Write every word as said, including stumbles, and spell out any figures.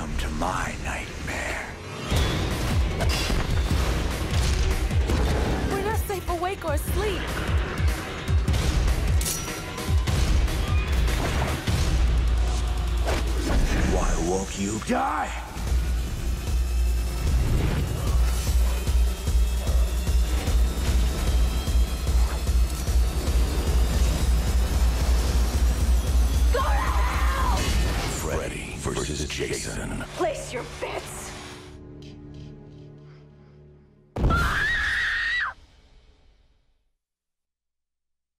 Welcome to my nightmare. We're not safe awake or asleep. Why won't you die? Freddy versus Jason. Place your bets.